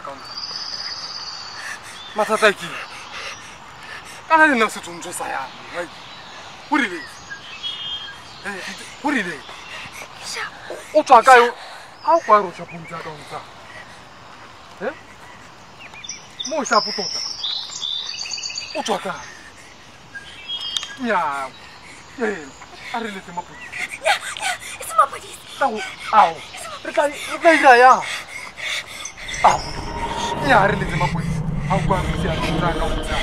kaunta. Mathata ke. Kana le nna se tsontso sa ya. Ho rile. Ho rile. O tswa kae? Ha o kwa ro tsa puntsa kaunta. Mo sa putota. O tswa kae? Nya. A re letse mapodisi. Nya, e se mapodisi. Ao. Re tla ira ya. Ao. Nya re letse mapodisi. Ha o kwa ro tsa kaunta.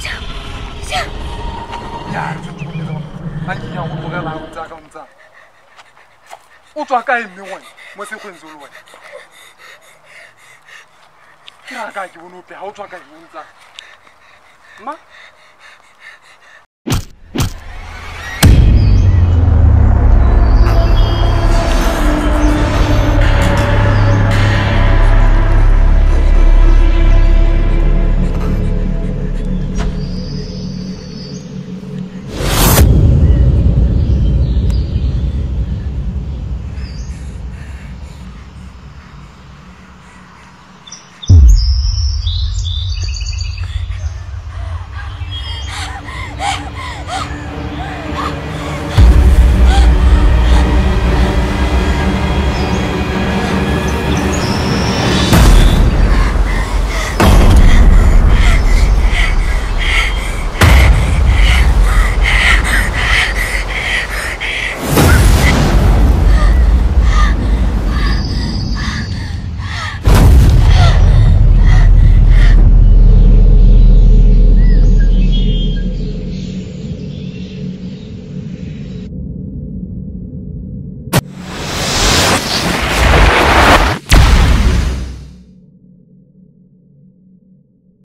Nya re tla tshwanela mapodisi. Ha ke ya go tlogela go tsa kaunta. O tswa kae mme wena? Mo se kwenzo le wena. Ke ra ka ke bonope ha o tswa kae o ntsa. Ma